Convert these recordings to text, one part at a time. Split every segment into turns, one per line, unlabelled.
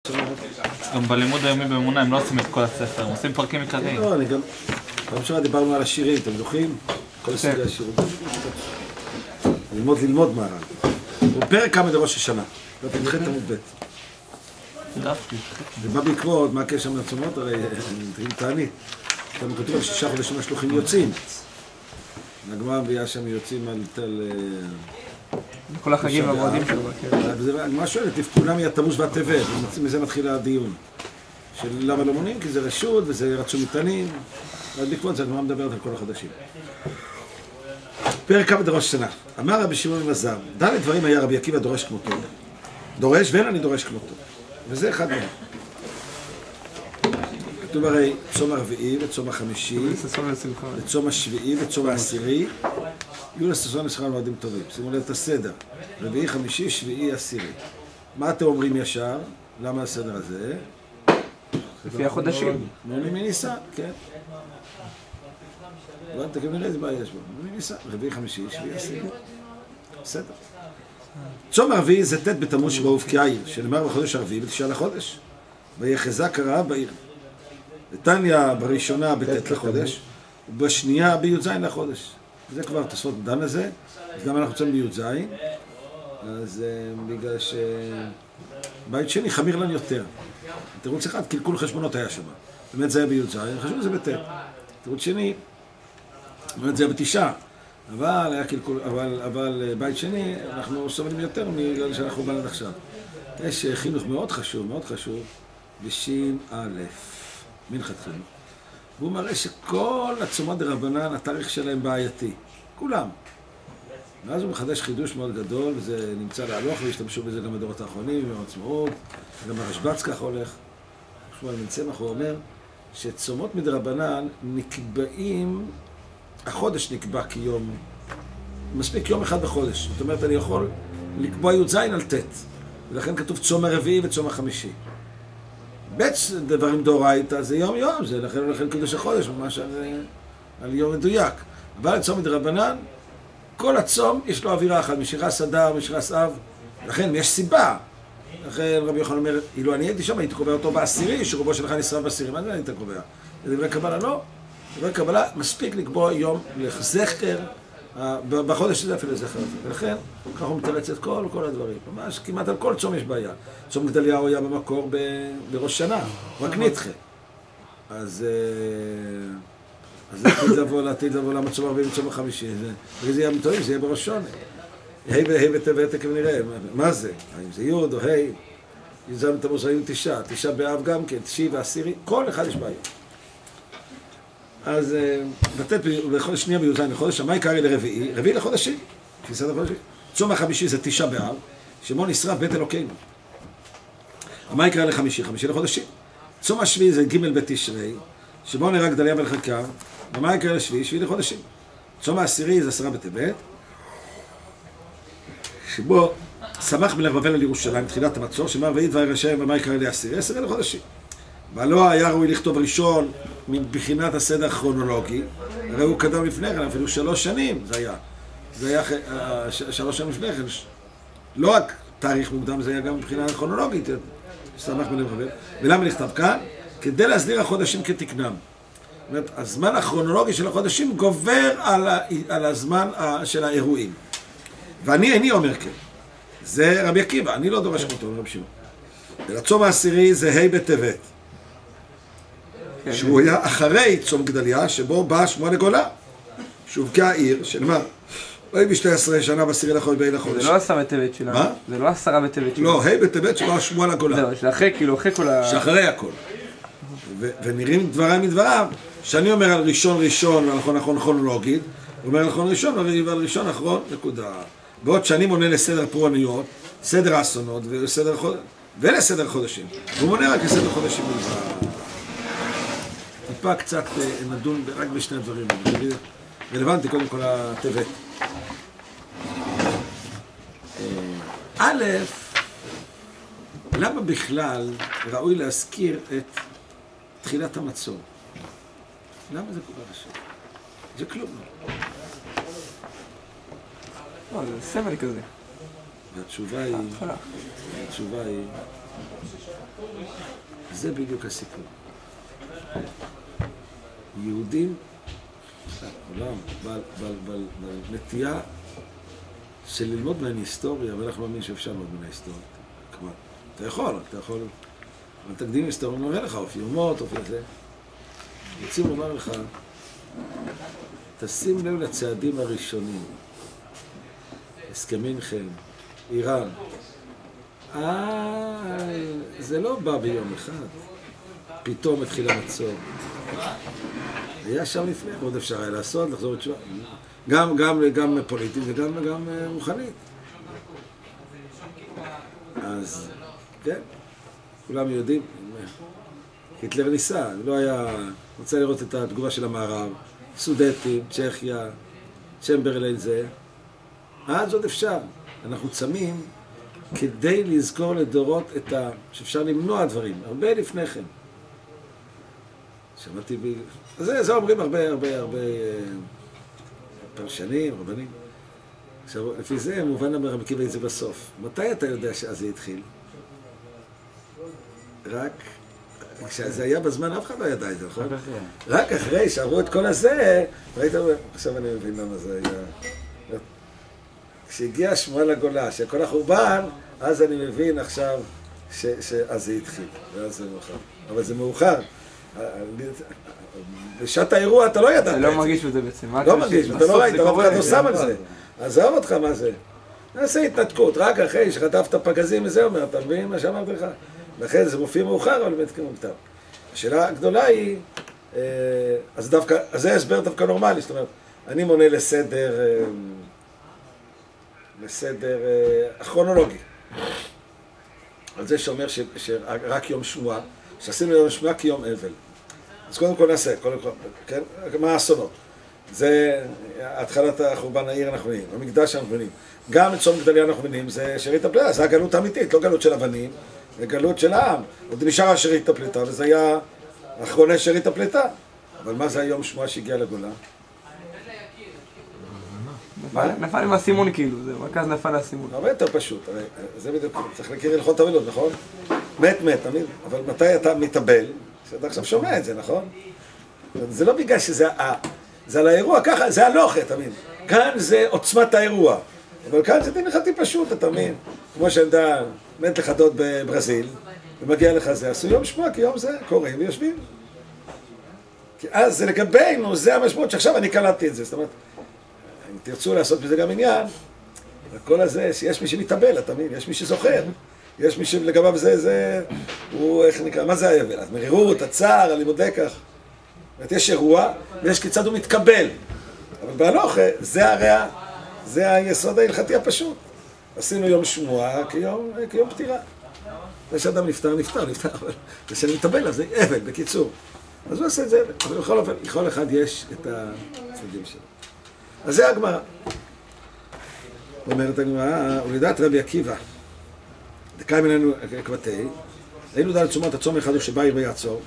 גם בלימוד היומי באמונה הם לא עושים את כל הספר, הם עושים פרקים עיקריים.
לא, אני גם... פעם שמה דיברנו על השירים, אתם זוכרים? כל סוגי השירים. ללמוד מהר"ן. הוא פרק כמה דראש השנה. ותתחת עמוד ב'. זה בא בעקבות, מה הקשר מן הצומות? הרי, תגיד תענית. אתם כתוב על 6 חודשים השלוחים יוצאים. הגמרא מביאה שם יוצאים על תל...
כל החגים והמועדים שלו.
הגמרא שואלת, כולם מהתמוז והטבת, מזה מתחיל הדיון. של למה לא מונים? כי זה רשות וזה רצו מטענים. ואז בעקבות זה הגמרא מדברת על כל החודשים. פרק כמה דראש השנה. אמר רבי שמעון בן אלעזר, ד' דברים היה רבי עקיבא דורש כמותו. דורש ואין אני דורש כמותו. וזה אחד מהם. כתוב הרי צום הרביעי וצום החמישי, וצום השביעי וצום העשירי, יהיו לששון לשכרם מועדים טובים. שימו לב את הסדר. רביעי, חמישי, שביעי, עשירי. מה אתם אומרים ישר? למה הסדר הזה?
לפי החודשים.
מונים מניסה, כן. אתה גם נראה איזה בעיה יש בו. מונים מניסה. רביעי, חמישי, שביעי, עשירי. בסדר. צום הרביעי זה ט' בתמוז שבו הובקעה העיר, שנאמר בחודש הרביעי בתשעה לחודש. ויחזק הרעב בעיר. נתניה בראשונה בט' לחודש, ובשנייה בי"ז לחודש. זה כבר תוספות דן לזה, אז גם אנחנו צום בי"ז, אז בגלל שבית שני חמיר לנו יותר. תירוץ אחד, קלקול חשבונות היה שם. באמת זה היה בי"ז, חשבו זה בט'. תירוץ שני, באמת זה היה בתשעה. אבל היה קלקול, אבל בית שני, אנחנו סובלים יותר מגלל שאנחנו באנו עד עכשיו. יש חינוך מאוד חשוב, בשין א', מנחת חינוך. והוא מראה שכל הצומות דרבנן, התאריך שלהם בעייתי. כולם. ואז הוא מחדש חידוש מאוד גדול, וזה נמצא להלוך, והשתמשו בזה גם בדורות האחרונים, עם העצמאות, גם הרשב"ץ כך הולך. שמואל בן צמח, הוא אומר שצומות מדרבנן נקבעים, החודש נקבע כיום, מספיק יום אחד בחודש. זאת אומרת, אני יכול לקבוע י"ז על ט', ולכן כתוב צום הרביעי וצום החמישי. בית דברים דאורייתא זה יום, זה לכן קדוש החודש, ממש על יום מדויק. אבל צום מדרבנן, כל הצום יש לו אווירה אחת, משירס אדר, משירס אב, לכן יש סיבה. לכן רבי יוחנן אומר, אילו אני הייתי שם, הייתי קובע אותו בעשירי, שרובו שלך נשרף בעשירי, מה זה היית קובע? לדברי קבלה לא. לדברי קבלה מספיק לקבוע יום לזכר, בחודש הזה אפילו זכר הזה. ולכן, ככה הוא מתרץ את כל הדברים. ממש כמעט על כל צום יש בעיה. צום גדליהו היה במקור בראש שנה, רק נדחה. אז לעתיד לבוא למה צום הרביעי וצום החמישי. וזה יהיה מתואם, זה יהיה בראש שונה. ה' וטבת תכף נראה, מה זה? האם זה י' או ה'? י"ז בתמוז היו תשעה באב גם כן, תשיעי ועשירי, כל אחד יש בעיה. אז לתת בחודש שנייה בי"ז לחודש, מה יקרה לרביעי? רביעי לחודשי, כניסת החודשי. צום החמישי זה תשעה באב, שמו נשרף בית אלוקינו. מה יקרה לחמישי? חמישי לחודשי. צום השביעי זה ג' בתשרי, שבו נהרג גדליה מלך הכר, ומה יקרה לשביעי? שביעי לחודשים. צום העשירי זה 10 בטבת, שבו שמח מלך בבל על ירושלים, תחילת המצור, שאמר ויהי דבר השם ומה יקרה לעשירי? 10 לחודשים. ולא היה ראוי לכתוב ראשון מבחינת הסדר הכרונולוגי, הרי הוא קדם לפני כן, אפילו 3 שנים זה היה 3 שנים לפני כן, לא רק תאריך מוקדם, זה היה גם מבחינה כרונולוגית, שמח מלך בבל. ולמה נכתב כאן? כדי להסדיר החודשים כתקנם. זאת אומרת, הזמן הכרונולוגי של החודשים גובר על הזמן של האירועים. ואני איני אומר כן. זה רבי עקיבא, אני לא דורש כמותו, רבי שמעון. ולצום העשירי זה ה' בטבת. שהוא היה אחרי צום גדליה, שבו באה שמועה לגולה. שהובקעה העיר, שנאמר, לא היו ב-12 שנה בעשירי לחודש באי לחודש.
זה לא 10 בטבת שלנו.
מה?
זה לא 10 בטבת שלנו.
לא, ה' בטבת שבאה שמועה לגולה.
זהו, שאחרי, כאילו, אחרי כל ה...
שאחרי הכל. ונראים דבריי מדבריו, שאני אומר על ראשון, על נכון כרונולוגית, הוא אומר על נכון ראשון, ועל ראשון אחרון, נקודה. בעוד שאני מונה לסדר פורענויות, סדר האסונות ולסדר חודשים. והוא מונה רק לסדר חודשים בלבד. טיפה קצת נדון רק בשני הדברים. רלוונטי קודם כל הטבת. א', למה בכלל ראוי להזכיר את תחילת המצור? למה זה כל כך חשוב? זה כלום.
לא, זה סמל כזה.
והתשובה היא זה בדיוק הסיפור. יהודים, עולם, בעל נטייה של ללמוד מהן היסטוריה, ואנחנו מאמין שאפשר ללמוד מן ההיסטוריה. כלומר, אתה יכול, אבל תקדים היסטוריה מראה לך אופי אומות, אופי הזה. רוצים לומר לך, תשים לב לצעדים הראשונים, הסכמי מינכן, איראן. זה לא בא ביום אחד, פתאום התחיל המצור. היה שם לפני, עוד אפשר היה לעשות, לחזור לתשובה. גם פוליטית וגם רוחנית. אז, כן, כולם יודעים. היטלר ניסה, לא היה... רוצה לראות את התגובה של המערב, סודטים, צ'כיה, צ'מברליין זה. אז עוד אפשר. אנחנו צמים כדי לזכור לדורות את שאפשר למנוע דברים, הרבה לפני כן. שמעתי זה אומרים הרבה פרשנים, רבנים. עכשיו, לפי זה מובן רבי עקיבא את זה בסוף. מתי אתה יודע שאז זה התחיל? רק כשזה היה בזמן, אף אחד לא ידע את זה, נכון? רק אחרי שעברו את כל הזה, ראית, עכשיו אני מבין למה זה היה. כשהגיע השמועה לגולה, שכל החורבן, אז אני מבין עכשיו שאז זה התחיל, ואז זה מאוחר. אבל זה מאוחר. בשעת האירוע אתה לא ידעת את זה.
אתה לא מרגיש בזה בעצם.
לא מרגיש, אתה לא ראית, אתה לא שם על זה. עזוב אותך מה זה. נעשה התנתקות, רק אחרי שחטפת פגזים וזה אומר, אתה מבין מה שאמרתי לך? לכן זה מופיע מאוחר, אבל באמת כמו כתב. השאלה הגדולה היא, אז זה הסבר דווקא נורמלי, זאת אומרת, אני מונה לסדר הכרונולוגי. על זה שאומר שרק יום שמועה, שעשינו יום שמועה כיום אבל. אז קודם כל נעשה, כן? מה האסונות? זה התחלת החורבן העיר אנחנו מבינים, המקדש אנחנו מבינים. גם את צום גדליה אנחנו מבינים, זה שארית הפליטה, זה הגלות האמיתית, לא גלות של אבנים, זה גלות של העם. עוד נשאר שארית הפליטה, וזה היה אחרוני שארית הפליטה. אבל מה זה היום שמועה שהגיע לגולה?
נפל עם הסימון כאילו, זה רק אז נפל הסימון.
הרבה יותר פשוט, זה בדיוק, צריך להכיר הלכות אבלות, נכון? מת, תמיד, אבל מתי אתה מתאבל? שאתה עכשיו שומע את זה, נכון? זה לא בגלל שזה על האירוע, ככה, זה הלוכה, אתה מבין? כאן זה עוצמת האירוע, אבל כאן זה דין הלכתי פשוט, אתה מבין? כמו שעמדה, מת לך דוד בברזיל, ומגיע לך זה, עשו יום שמועה, כי יום זה, קוראים ויושבים. כי אז זה לגבינו, זה המשמעות שעכשיו אני קלטתי את זה, זאת אומרת, אם תרצו לעשות בזה גם עניין, הכל הזה, שיש מי שמתאבל, אתה מבין? יש מי שזוכר. יש מי שלגביו זה, הוא, איך נקרא, מה זה האבל? המרירות, הצער, הלימודי כך. זאת אומרת, יש אירוע, ויש כיצד הוא מתקבל. אבל בהלוכה, זה היסוד ההלכתי הפשוט. עשינו יום שמועה כיום פטירה. זה שאדם נפטר, אבל זה שאני מתאבל, אז זה אבל, בקיצור. אז הוא עושה את זה, אבל לכל אחד יש את הצדדים שלו. אז זה הגמרא. אומרת הגמרא, ולדעת רבי עקיבא, דקאי מננו קבטי, היינו דעת צומות הצום אחד שבא עיר ויעצור,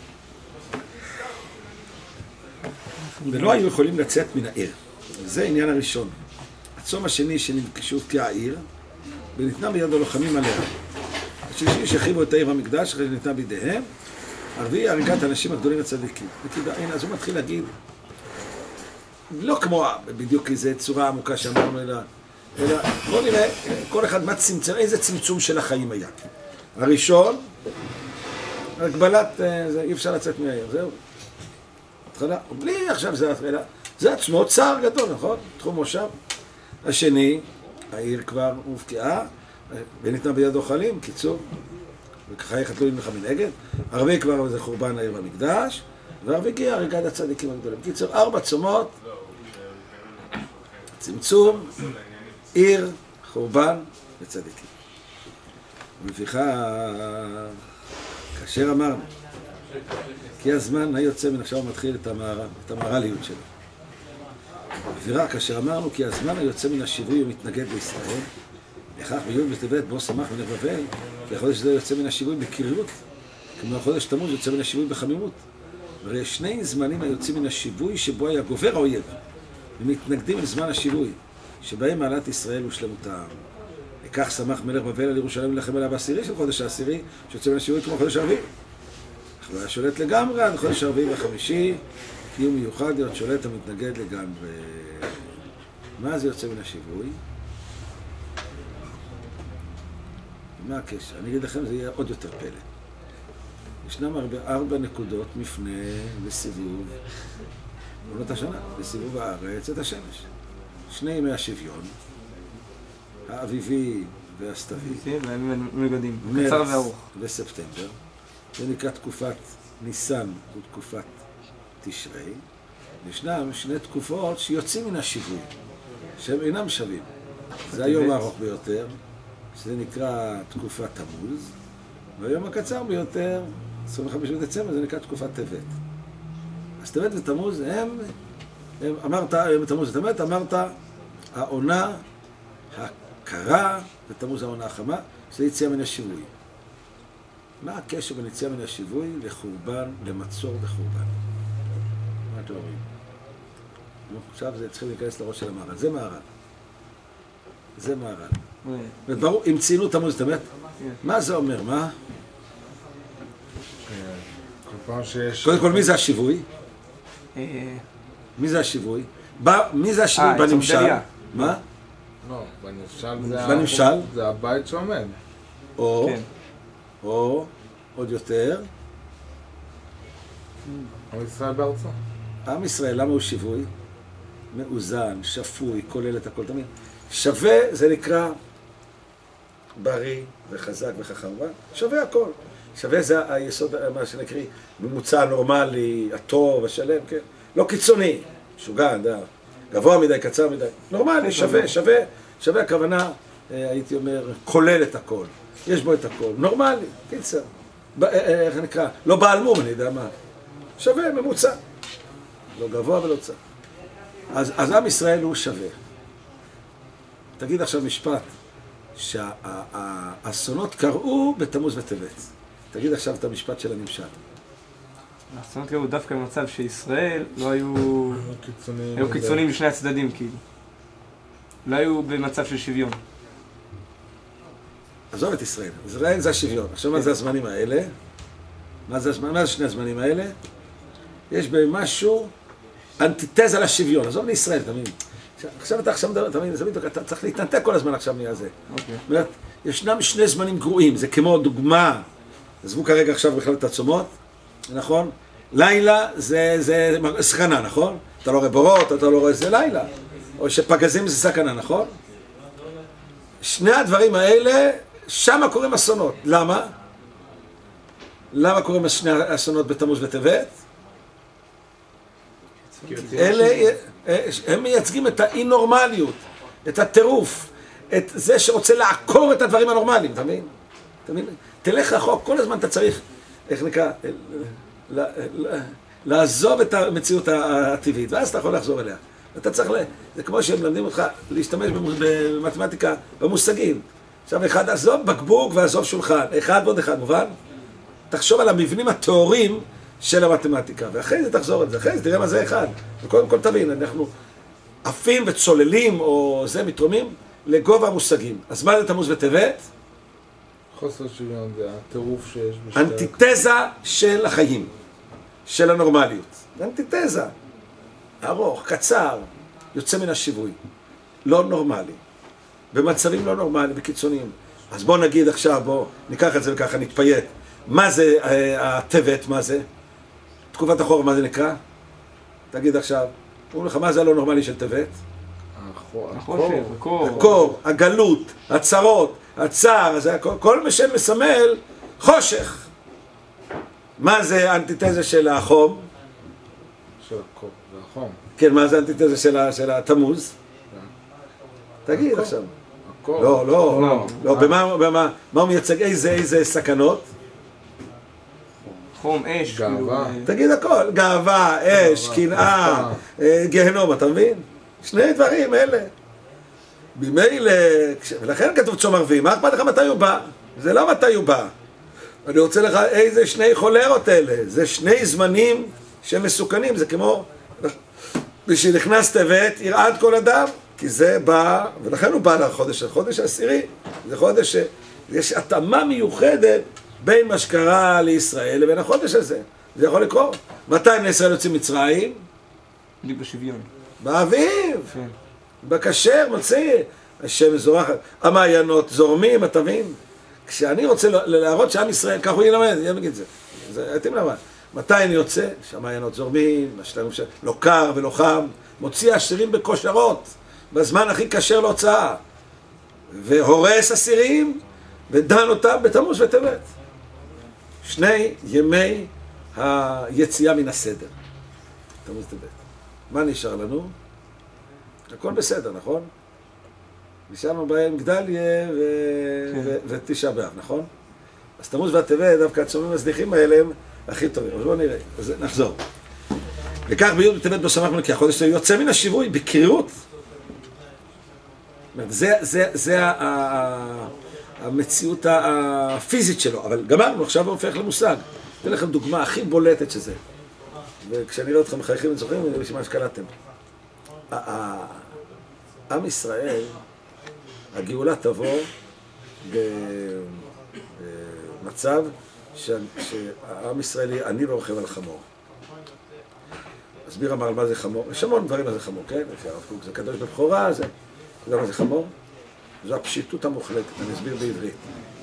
ולא היו יכולים לצאת מן העיר. זה העניין הראשון. הצום השני שהובקעה העיר, וניתנה ביד הלוחמים עליה. השלישי שהחריבו את העיר המקדש, אחרי שניתנה בידיהם, הרביעי הריגת האנשים הגדולים הצדיקים. הנה, אז הוא מתחיל להגיד, לא כמו בדיוק איזו צורה עמוקה שאמרנו, אלא בואו נראה כל אחד מה צמצם, איזה צמצום של החיים היה. הראשון, הגבלת, אי אפשר לצאת מהעיר, זהו. התחלה, בלי עכשיו זה עצמו צער גדול, נכון? תחום מושב. השני, העיר כבר הובקעה, וניתנה ביד אוכלים, קיצור, וככה יחתלו לך מנגד. הרביעי כבר זה חורבן העיר במקדש, והרביעי הריגת הצדיקים הגדולים. קיצור, 4 צומות, צמצום, עיר, חורבן וצדיקים. ולפיכך, כאשר אמרנו, כי הזמן היוצא מן עכשיו מתחיל את המהר"ליות שלו. ולפיכך, כאשר אמרנו, כי הזמן היוצא מן השיווי ומתנגד לישראל, לכך בי' בטבת בו שמח מלך בבל, כי החודש הזה יוצא מן השיווי בקרירות, כמו החודש תמוז יוצא מן השיווי בחמימות. והרי יש 2 זמנים היוצאים מן השיווי שבו היה גובר האויב, ומתנגדים לזמן השיווי, שבהם מעלת ישראל ושלמות העם. כך שמח מלך בבל על ירושלים ללחם עליה בעשירי של חודש העשירי, שיוצא מן השיווי כמו חודש הרביעי. אך לא היה שולט לגמרי עד חודש הרביעי והחמישי, כי הוא מיוחד להיות שולט המתנגד לגמרי. מה זה יוצא מן השיווי? מה הקשר? אני אגיד לכם, זה יהיה עוד יותר פלא. ישנם 4 נקודות מפנה לסיבוב עונות השנה, לסיבוב הארץ את השמש. 2 ימי השוויון, האביבי והסתווי, מרץ וספטמבר, זה נקרא תקופת ניסן ותקופת תשרי. ישנם 2 תקופות שיוצאים מן השיווי, שהם אינם שווים. זה היום הארוך ביותר, שזה נקרא תקופת תמוז, והיום הקצר ביותר, 25 בדצמבר, זה נקרא תקופת טבת. אז טבת ותמוז הם אמרת, אמרת, העונה הקרה ותמוז העונה החמה, זה יציאה מן השיווי. מה הקשר בין יציאה מן השיווי לחורבן, למצור וחורבן? מה אתם אומרים? עכשיו זה צריך להיכנס לראש של המהר"ל. זה מהר"ל. זה מהר"ל. וברור, אם ציינו תמוז, אתה באמת? מה זה אומר? מה? קודם כל, מי זה השיווי? מי זה השיווי? מי זה השיווי בנמשל? מה?
לא, בנמשל זה הבית שעומד.
או, עוד יותר.
עם ישראל בארצו.
עם ישראל, למה הוא שיווי? מאוזן, שפוי, כולל את הכל תמיד. שווה זה נקרא בריא וחזק וחכם. שווה הכל. שווה זה היסוד, מה שנקריא, ממוצע נורמלי, הטוב, השלם, כן? לא קיצוני, שוגע, גבוה מדי, קצר מדי. נורמלי, שווה הכוונה, הייתי אומר, כולל את הכל. יש בו את הכל. נורמלי, קיצר. איך נקרא? לא בעל מום, אני יודע מה. שווה, ממוצע. לא גבוה ולא צר. אז עם ישראל הוא שווה. תגיד עכשיו משפט, שהאסונות קראו בתמוז וטבת. תגיד עכשיו את המשפט של הנמשל.
האסונות קראו דווקא במצב שישראל לא היו קיצוניים בשני הצדדים, כאילו. לא היו במצב של שוויון.
עזוב את ישראל. ישראל זה השוויון. עכשיו מה זה הזמנים האלה? מה זה שני הזמנים האלה? יש בהם משהו אנטיתזה לשוויון. עזוב לישראל, תמיד. עכשיו אתה מדבר, תמיד, אתה צריך להתנתק כל הזמן עכשיו מהזה. זאת אומרת, ישנם 2 זמנים גרועים. זה כמו דוגמה, עזבו כרגע עכשיו בכלל את הצומות, נכון? לילה זה סכנה, נכון? אתה לא רואה בורות, אתה לא רואה איזה לילה. או שפגזים זה סכנה, נכון? 2 הדברים האלה, שם קוראים אסונות. למה? למה קוראים 2 אסונות בתמוז וטבת? אלה, הם מייצגים את האי-נורמליות, את הטירוף, את זה שרוצה לעקור את הדברים הנורמליים, אתה מבין? תלך רחוק, כל הזמן אתה צריך, איך נקרא, לעזוב את המציאות הטבעית, ואז אתה יכול לחזור אליה. אתה צריך, זה כמו שהם מלמדים אותך להשתמש במתמטיקה, במושגים. עכשיו, אחד עזוב בקבוק ועזוב שולחן, אחד ועוד אחד, מובן? תחשוב על המבנים התיאוריים של המתמטיקה, ואחרי זה תחזור על זה, אחרי זה תראה מה זה אחד. וקודם כל תבין, אנחנו עפים וצוללים, או זה מתרומים, לגובה המושגים. אז מה זה תמוז וטבת?
חוסר שוויון זה הטירוף שיש בשתי...
אנטיתזה של החיים, של הנורמליות. זה אנטיתזה. ארוך, קצר, יוצא מן השיווי. לא נורמלי. במצבים לא נורמליים, בקיצוניים. אז בוא נגיד עכשיו, בוא ניקח את זה וככה, נתפייט. מה זה הטבת, מה זה? תקופת החורף, מה זה נקרא? תגיד עכשיו. אומרים לך, מה זה הלא נורמלי של טבת? הקור, הגלות, הצרות, הצער, כל מה שמסמל חושך. מה זה האנטיתזה של החום?
של הקור והחום.
כן, מה זה האנטיתזה של התמוז? תגיד עכשיו. לא, במה הוא מייצג? איזה סכנות?
חום, אש,
גאווה.
תגיד הכל, גאווה, אש, קנאה, גהנום, אתה מבין? 2 דברים אלה. במילא, ולכן כתוב צום ערבי, מה אכפת לך מתי הוא בא? זה לא מתי הוא בא. אני רוצה לך איזה 2 חולרות אלה, זה 2 זמנים שהם מסוכנים, זה כמו, בשביל נכנס טבת, ירעד כל אדם, כי זה בא, ולכן הוא בא לחודש, החודש העשירי, זה חודש שיש התאמה מיוחדת בין מה שקרה לישראל לבין החודש הזה. זה יכול לקרות. מתי בני ישראל יוצאים מצרים?
בדיוק בשוויון.
באביב.
כן.
בכשר מוציא, השם זורחת, המעיינות זורמים, אתה מבין? כשאני רוצה להראות שעם ישראל, כך הוא ילמד, אני אגיד את זה. אתם למה? מתי אני יוצא? שהמעיינות זורמים, לא קר ולא חם, מוציא אסירים בכושרות, בזמן הכי קשר להוצאה, והורס אסירים, ודן אותם בתמוז וטבת. שני ימי היציאה מן הסדר. תמוז וטבת. מה נשאר לנו? הכל בסדר, נכון? נשארנו בהם גדליה ותשעה באב, נכון? אז תמוז והטבת, דווקא הצומים הזניחים האלה הם הכי טובים. אז בואו נראה, אז נחזור. וכך בי' בטבת בו שמחנו כי החודש יוצא מן השיווי בקרירות. זה המציאות הפיזית שלו, אבל גמרנו, עכשיו הוא הופך למושג. אתן לכם דוגמה הכי בולטת שזה. וכשאני רואה אתכם מחייכים וצוחקים, אני רואה מה שקלטתם. עם ישראל, הגאולה תבוא במצב שהעם ישראל יהיה עני ורוכב על חמור. אסביר אמר על מה זה חמור. יש המון דברים על זה חמור, כן? זה קדוש בבחורה, זה מה זה חמור? זו הפשיטות המוחלטת, אני אסביר בעברית.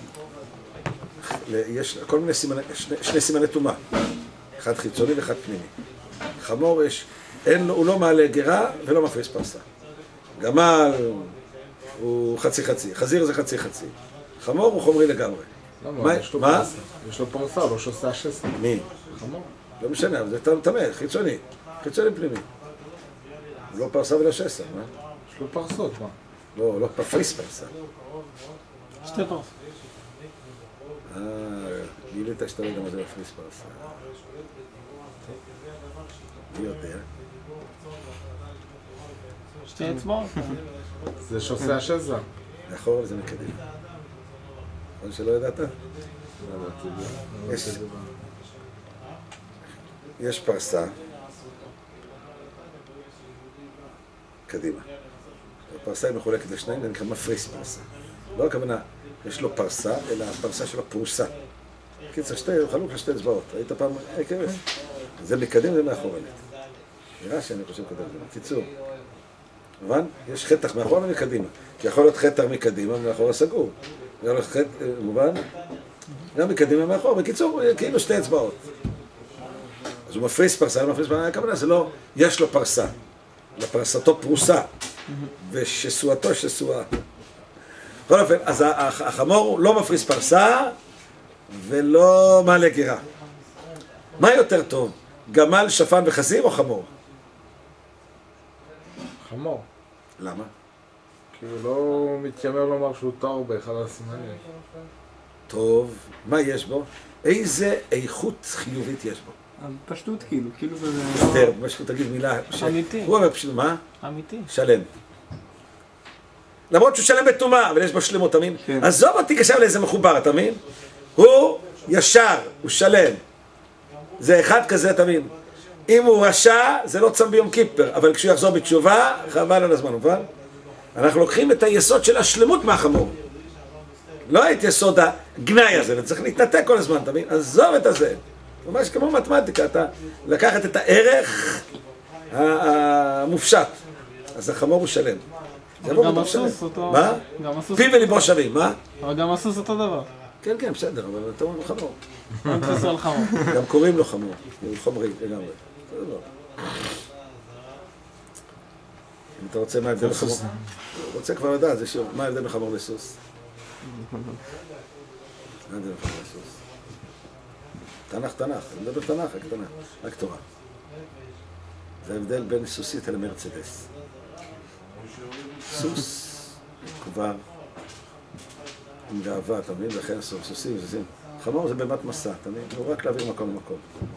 יש כל מיני שני סימני טומאה, אחד חיצוני ואחד פנימי. חמור הוא לא מעלה גרה ולא מפריס פרסה. גמל הוא חצי-חצי, חזיר זה חצי-חצי. חמור הוא חומרי לגמרי.
למה? יש לו פרסה. יש לו פרסה, לא שעושה השסה.
מי?
חמור.
לא משנה, אבל זה טמא, חיצוני. חיצוני פנימי. הוא לא פרסה ולא שסה, מה?
יש לו פרסות, מה?
לא פריס פרסה.
שתי פרס.
גילית שאתה לא יודע מה זה מפריס פרסה. מי יודע?
שתי אצבעות.
זה שעושה השסה.
לאחור זה מקדים. נכון שלא ידעת? יש פרסה. קדימה. הפרסה היא מחולקת לשניים, זה נקרא מפריס פרסה. לא הכוונה, יש לו פרסה, אלא הפרסה שלו פרוסה. קיצר, חלוק לשתי אצבעות. ראית פעם? כבש. זה מקדם זה מאחורנית. נראה שאני חושב כזה. קיצור. מובן? יש חתך מאחורה ומקדימה. כי יכול להיות חתך מקדימה ומאחורה סגור. יכול להיות חתך, מובן? גם מקדימה ומאחורה. בקיצור, כאילו שתי אצבעות. אז הוא מפריס פרסה, לא מפריס פרסה, הכוונה זה לא, יש לו פרסה. לפרסתו פרוסה. ושסועתו שסועה. בכל אופן, אז החמור לא מפריס פרסה ולא מעלה גירה. מה יותר טוב? גמל, שפן וחזיר או חמור?
חמור.
למה?
כי הוא לא מתיימר לומר שהוא טהור באחד הסימנים.
טוב, מה יש בו? איזה איכות חיובית יש בו?
פשטות כאילו זה...
אסתר, משהו תגיד מילה.
אמיתי.
הוא אומר פשוט, מה?
אמיתי.
שלם. למרות שהוא שלם בטומאה, אבל יש בו שלמות, תאמין?
כן.
עזוב אותי כשם לאיזה מחובר, תאמין? הוא ישר, הוא שלם. זה אחד כזה, תאמין? אם הוא רשע, זה לא צם ביום כיפר, אבל כשהוא יחזור בתשובה, חבל על הזמן, מובן? אנחנו לוקחים את היסוד של השלמות מהחמור. לא את יסוד הגנאי הזה, צריך להתנתק כל הזמן, תאמין? עזוב את הזה. ממש כמו מתמטיקה, אתה לקחת את הערך המופשט. אז החמור הוא שלם.
גם הסוס אותו...
מה? פיו וליבו שווים, מה?
אבל גם הסוס אותו דבר.
כן, כן, בסדר, אבל אתה אומר לו חמור.
גם סוס על חמור.
גם קוראים לו חמור, הוא חומרי לגמרי. אם אתה רוצה מה ההבדל בחמור? רוצה כבר לדעת, זה שוב, מה ההבדל בחמור לסוס? מה ההבדל בחמור לסוס? תנ"ך, אני מדבר תנ"ך, רק תורה. זה ההבדל בין סוסית למרצדס. סוס כבר עם גאווה, אתה מבין? לכן סוסים. חמור זה באמת מסע, אתה מבין? הוא רק להעביר מקום למקום.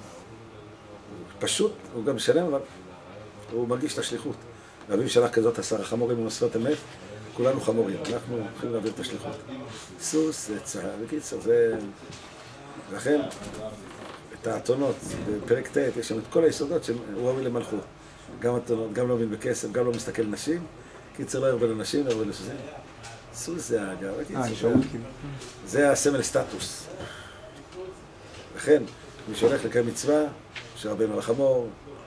פשוט, הוא גם שלם, אבל הוא מרגיש את השליחות. להביא שנה כזאת 10 חמורים עם שפת אמת, כולנו חמורים, אנחנו יכולים להעביר את השליחות. סוס זה צהר, בקיצר, זה... לכן, את האתונות, בפרק ט' יש שם את כל היסודות שהוא ראוי למלכות. גם אתונות, גם לא מבין בכסף, גם לא מסתכל נשים, קיצר לא ירבה לנשים, לא ירבה לסוסים. סוס זה אגב,
שאול כאילו.
זה הסמל סטטוס. לכן, מי שהולך לקיים מצווה, שרבנו על החמור,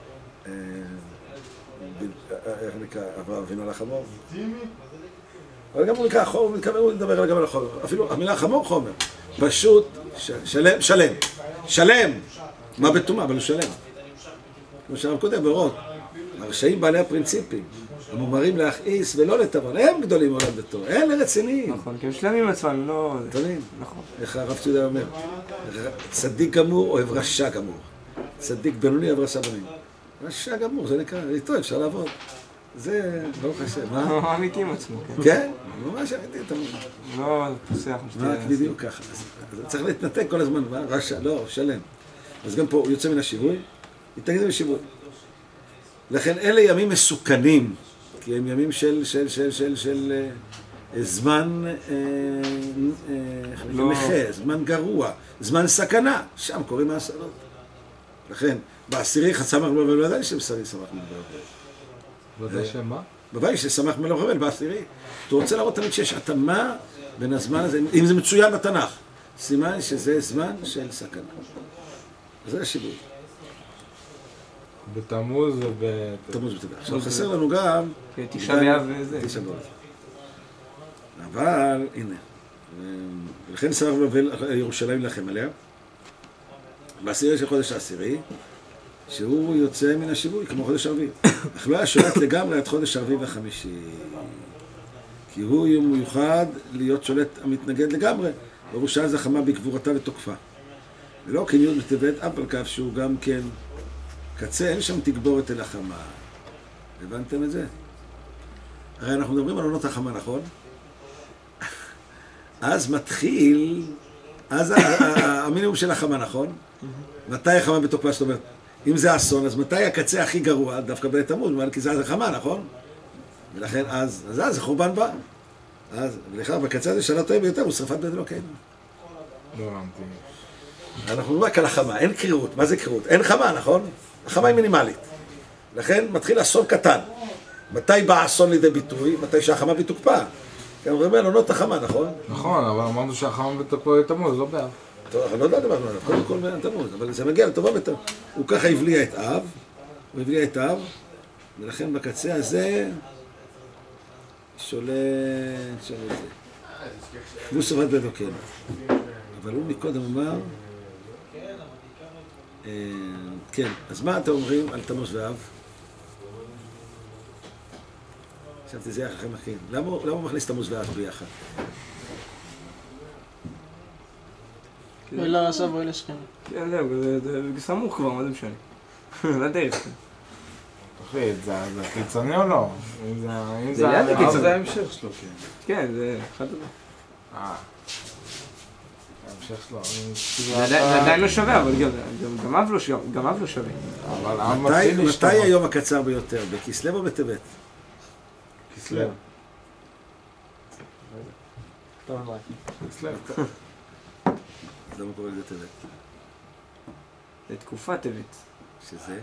איך נקרא, אברהם אבינו על החמור. אבל גם הוא נקרא חומר, הוא מתכוון, הוא מדבר גם על החומר. אפילו המילה חמור חומר. פשוט, שלם. שלם! מה בתומה? אבל הוא שלם. כמו שהרב קודם באורות. הרשעים בעלי הפרינציפים. המומרים להכעיס ולא לטבון. הם גדולים מעולם דתו. אלה רציניים.
נכון, כי הם שלמים עצמם, לא...
גדולים.
נכון.
איך הרב צ'ודה אומר? צדיק גמור אוהב רשע גמור. צדיק בינוני אוהב רשע בינוני. רשע גמור, זה נקרא, איתו אפשר לעבוד. זה, ברוך השם, מה?
הוא אמיתי עם עצמו, כן.
כן, ממש אמיתי, תמיד.
לא פוסח.
רק בדיוק ככה. אז צריך להתנתק כל הזמן, מה? רשע, לא, שלם. אז גם פה הוא יוצא מן השיווי, יתנגד משיווי. לכן אלה ימים מסוכנים, כי הם ימים של זמן נכה, זמן גרוע, זמן סכנה, שם קוראים האסונות. לכן, בעשירי חצמח מלוך אבל ודאי שבשרי שמח מלוך אבל.
ודאי שמה?
בוודאי ששמח מלוך אבל, בעשירי. אתה רוצה להראות תמיד שיש התאמה בין הזמן הזה, אם זה מצוין בתנ"ך, סימן שזה זמן של סכנה. זה השיווי.
בתמוז
תמוז ובטבת. עכשיו חסר לנו גם...
תשעה באב וזה.
תשעה באב. אבל, הנה, ולכן שמח מלוך אבל ירושלים לכם עליה. בעשירי של חודש העשירי, שהוא יוצא מן השיווי, כמו חודש הרביעי. אך לא היה שולט לגמרי עד חודש הרביעי והחמישי. כי הוא יום מיוחד להיות שולט המתנגד לגמרי, וירושלים זכמה בגבורתה ותוקפה. ולא כן י' בטבת, אף על כך שהוא גם כן קצה, אין שם תגבורת אל החמה. הבנתם את זה? הרי אנחנו מדברים על עונות החמה, נכון? אז מתחיל, אז המינימום של החמה, נכון? מתי החמה בתוקפה? זאת אומרת, אם זה אסון, אז מתי הקצה הכי גרוע? דווקא בעת תמוז, כי זה החמה, נכון? ולכן אז זה חורבן בא. אז, ולכן בקצה הזה שנה טועה ביותר, הוא שרפת בית אלוקינו.
לא הבנתי.
אנחנו רק על החמה, אין קרירות. מה זה קרירות? אין חמה, נכון? החמה היא מינימלית. לכן מתחיל אסון קטן. מתי בא האסון לידי ביטוי? מתי שהחמה בתוקפה. כי אנחנו מדברים על עונות החמה, נכון?
נכון, אבל אמרנו שהחמה בתוקפה בתמוז, לא באב.
טוב, אנחנו לא יודעים עליו, קודם כל בתמוז, אבל זה מגיע לטובה בתמוז. הוא ככה הבליע את אב, ולכן בקצה הזה שולט זה. והוא שרפת בית אלוקינו. אבל הוא מקודם אמר, כן, אז מה אתם אומרים על תמוז ואב? חשבתי זה יחד אחים. למה הוא מכניס תמוז ואב ביחד?
אוי לרשע ואוי לשכם.
כן, זהו, זה סמוך כבר, מה זה משנה? זה דרך.
תחליט, זה קיצוני או לא?
זה ליד הקיצוני.
זה ההמשך שלו, כן.
כן, זה אחד הזה.
ההמשך שלו.
זה עדיין לא שווה, אבל גם אב לא שווה.
אבל אב מתחיל להשתמש.
מתי היום הקצר ביותר? בכסלו או בטבת?
כסלו. כסלו.
למה קוראים לזה טבת?
זה תקופה טבת.
שזה?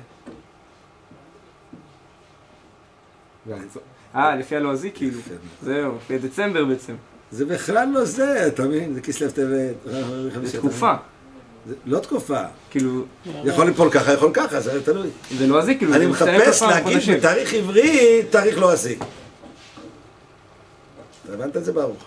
לפי הלועזי כאילו. זהו, לפי דצמבר בעצם.
זה בכלל לא זה, אתה מבין? זה כסלו טבת.
זה תקופה.
לא תקופה.
כאילו...
יכול ליפול ככה, יכול ככה, זה תלוי.
זה לועזי כאילו.
אני מחפש להגיד בתאריך עברי, תאריך לועזי. אתה הבנת את זה ברוך?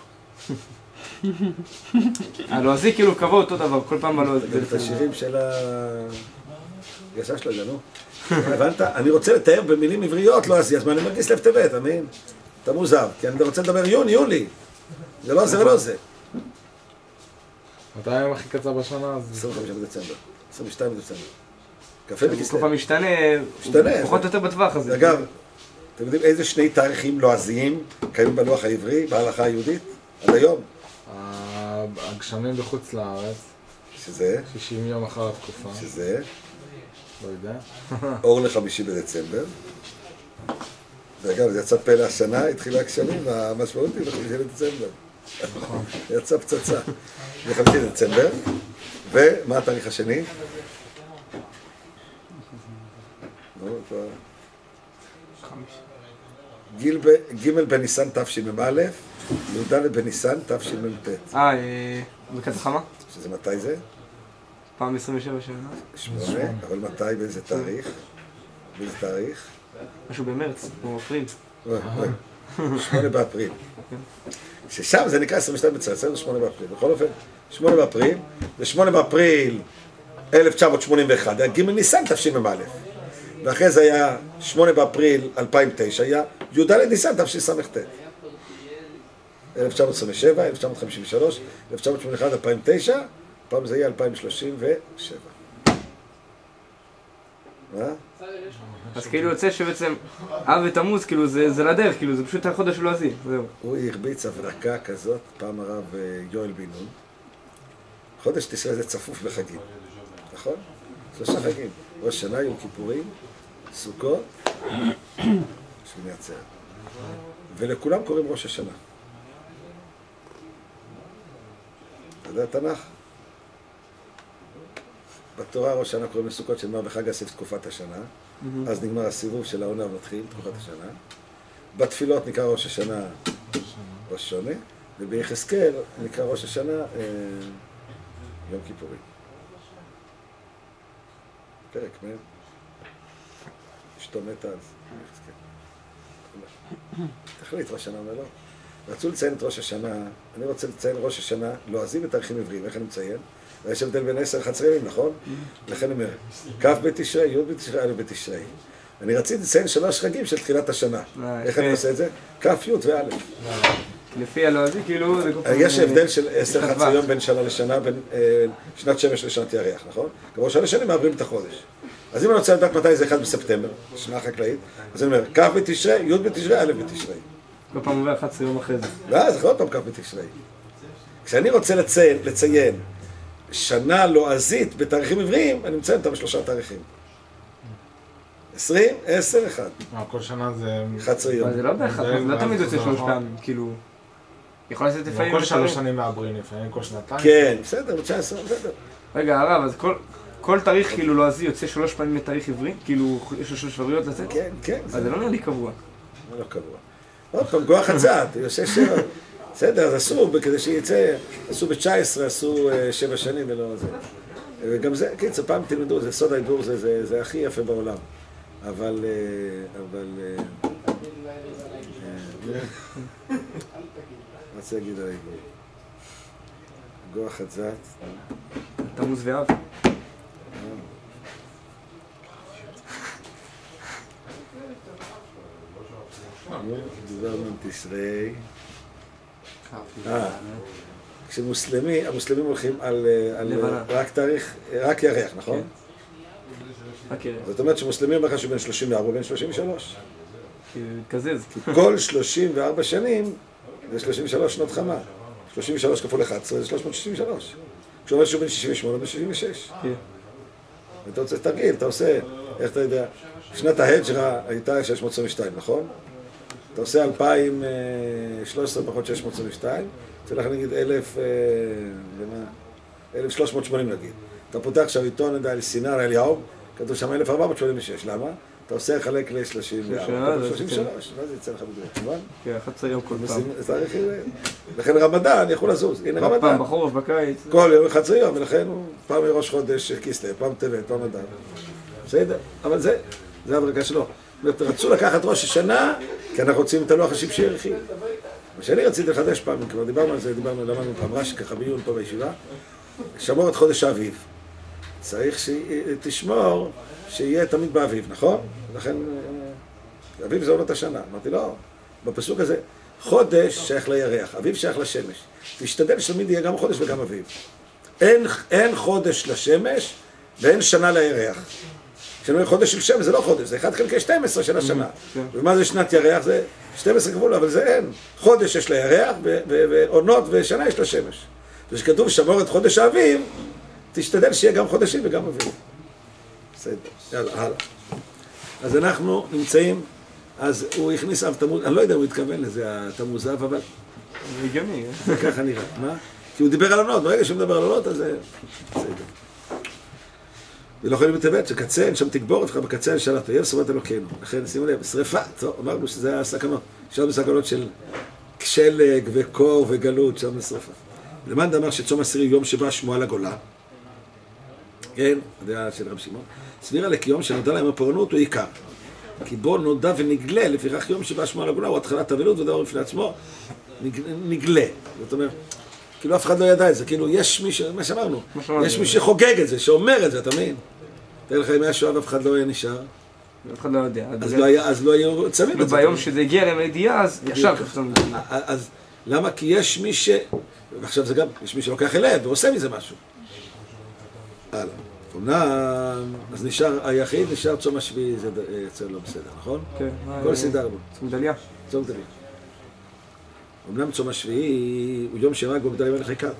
הלועזי כאילו קבוע אותו דבר, כל פעם בלועזי.
את השירים של הגשש שלו, נו. הבנת? אני רוצה לתאר במילים עבריות לועזי, אז מה אני אומר כסלו טבת, אתה מבין? אתה מוזר, כי אני רוצה לדבר יולי. זה לא זה ולא זה.
מתי היום הכי קצר בשנה?
25 בדצמבר, 22 בדצמבר. קפה בכסלו.
כל פעם משתנה, פחות או יותר בטווח הזה.
אגב, אתם יודעים איזה שני תאריכים לועזיים קיימים בלוח העברי, בהלכה היהודית, עד היום?
הגשמים בחוץ לארץ.
שזה?
60 יום אחר התקופה.
שזה?
לא יודע.
אור ל5 בדצמבר. ואגב, זה יצא פלא השנה, התחילה הגשמים, המשמעות היא ב5 בדצמבר. יצא פצצה. זה 5 בדצמבר. ומה התאריך השני? ג' בניסן תשמ"א, י"ד בניסן תשמ"ט.
ברכת החמה?
שזה מתי זה?
פעם 27 שנה.
8, אבל מתי, באיזה תאריך? באיזה תאריך?
משהו במרץ, כמו אפריל.
8 באפריל. ששם זה נקרא 22 בצד, זה 8 באפריל. בכל אופן, 8 באפריל, ו8 באפריל 1981, היה ג' ניסן תשמ"א. ואחרי זה היה 8 באפריל 2009, היה י"ד ניסן תשס"ט. 1927, 1953, 1981, 2009, פעם זה יהיה 2037. מה?
אז כאילו יוצא שבעצם אב ותמוז, כאילו זה לדרך, כאילו זה פשוט החודש הלועזי, זהו.
הוא הרביץ הברקה כזאת, פעם הרב יואל בן נון. חודש תשרי זה צפוף בחגים, נכון? 3 חגים, ראש שנה, יום כיפורים, סוכות, שמיני עצרת. ולכולם קוראים ראש השנה. אתה יודע תנ"ך? בתורה ראש שנה קוראים לסוכות שנאמר בחג אסף תקופת השנה, אז נגמר הסיבוב של העונה ומתחיל תקופת השנה. בתפילות נקרא ראש השנה ראש שונה, וביחזקאל נקרא ראש השנה יום כיפורים. פרק מהם. אשתו מתה אז, יחזקאל. תחליט ראש השנה אומר לו. רצו לציין את ראש השנה, אני רוצה לציין ראש השנה, לועזי בתאריכים עבריים, איך אני מציין? יש הבדל בין 10 ל-11 ימים, נכון? לכן אני אומר, כ' בתשרי, י' בתשרי, א' בתשרי. אני רציתי לציין 3 חגים של תחילת השנה. איך אני עושה את זה? כ', י' וא'.
לפי הלועזי, כאילו...
יש הבדל של 10-11 יום בין שנה לשנה, בין שנת שמש לשנת ירח, נכון? כמו שנה שנים מעברים את החודש. אז אם אני רוצה לדעת מתי זה 1 בספטמבר, שנה חקלאית, אז אני אומר, כ' בתשרי, י' בתשרי, א' בתשרי.
כל פעם עובר 11 יום אחרי זה.
ואז עוד פעם כ' בתשרי. כשאני רוצה לציין שנה לועזית בתאריכים עבריים, אני מציין אותה ב3 תאריכים. 20, 10, 1.
כל שנה זה...
11 יום.
אבל זה לא בהכרח, לא תמיד יוצא 3 פעמים, כאילו... יכול לצאת לפעמים...
כל 3 שנים מעברים, לפעמים כל שנתיים.
כן, בסדר, ב-19, בסדר.
רגע, הרב, אז כל תאריך כאילו לועזי יוצא 3 פעמים לתאריך עברי? כאילו, יש לו 3 אפשרויות לצאת?
כן, כן.
אז זה לא נראה לי קבוע.
זה לא קבוע. עוד פעם, גוח הצעת, יוצא 7. בסדר, אז עשו, כדי שיצא, עשו ב-19, עשו 7 שנים ולא זה. וגם זה, קיצר, פעם תלמדו, זה סוד העיבור, זה הכי יפה בעולם. אבל... מה רוצה להגיד על העיבור? גוח הצעת.
תמוז ואב.
דיברנו על תשרי. כשמוסלמי, המוסלמים הולכים על רק תאריך, רק ירח, נכון? זאת אומרת שמוסלמים אומר לך שהוא בין 34 ובין 33.
כזז.
כל 34 שנים זה 33 שנות חמה. 33 כפול 11 זה 363. כשהוא אומר שהוא בין 68 ובין 66. ואתה רוצה תרגיל, אתה עושה, איך אתה יודע, שנת ההג'רה הייתה 622, נכון? אתה עושה 2013 פחות 622, יוצא לך נגיד 1380 נגיד. אתה פותח עכשיו עיתון, נדע, סינר אליהו, כתוב שם 1486, למה? אתה עושה חלק ל-34, 33, מה זה יצא לך בדיוק, נכון?
כן, 11 יום כל פעם.
לכן רמדאן יכול לזוז, הנה רמדאן.
פעם בחורף, בקיץ.
כל יום 11 יום, ולכן פעם ראש חודש כיסלו, פעם טבת, פעם אדם. בסדר, אבל זה הברקה שלו. רצו לקחת ראש השנה, כי אנחנו רוצים את הלוח השבשי ירחי. מה שאני רציתי לחדש פעם, כבר דיברנו על זה, למדנו פעם רש"י ככה בעיון פה בישיבה, שמור את חודש האביב. צריך שתשמור שיהיה תמיד באביב, נכון? לכן, אביב זה עונות השנה. אמרתי, לא, בפסוק הזה, חודש שייך לירח, אביב שייך לשמש. תשתדל שתמיד יהיה גם חודש וגם אביב. אין חודש לשמש ואין שנה לירח. כשאני אומר חודש של שמש זה לא חודש, זה 1 חלקי 12 של השנה. ומה זה שנת ירח? זה 12 כפול, אבל זה אין. חודש יש לירח ועונות ושנה יש לשמש. וכשכתוב שמור את חודש האביב, תשתדל שיהיה גם חודשים וגם אביב. בסדר, יאללה, הלאה. אז אנחנו נמצאים, אז הוא הכניס אב תמוז, אני לא יודע אם הוא התכוון לזה, התמוז אב, אבל...
זה הגיוני,
זה ככה נראה, מה? כי הוא דיבר על עונות, ברגע שהוא מדבר על עונות, אז זה... בסדר. ולא יכולים בטבת, שקצה, אין שם תגבורת, לך בקצה אין שלט, אויב סובת אלוקינו. לכן שימו לב, שריפה, טוב, אמרנו שזה הסכנות. שם בסכנות של שלג וקור וגלות, שם בשריפה. למאן דאמר שצום עשירי יום שבא שמועה לגולה, כן, הדעה של רב שמעון, סבירה לקיום שנודע להם הפורענות הוא עיקר. כי בו נודע ונגלה, לפיכך יום שבא שמועה לגולה הוא התחלת אבלות ודבר בפני עצמו, נגלה. זאת אומרת, כאילו אף אחד לא ידע את זה, כאילו יש מי מה שאמרנו, יש מי שחוגג את זה, שאומר את זה, אתה מבין? תראה לך, אם היה שואב, אף אחד לא היה נשאר.
אף אחד לא יודע.
אז לא היו צמים את זה.
וביום שזה הגיע להם לידיעה, אז ישר כפתום.
אז למה? כי יש מי ועכשיו זה גם, יש מי שלוקח אליהם ועושה מזה משהו. הלאה. אמנם, אז נשאר, היחיד נשאר צום השביעי, זה יצא לא בסדר, נכון?
כן.
כל סידרנו.
צום גדליה.
צום גדליה. אמנם צום השביעי הוא יום שרק בו גדליה מלך עיקר.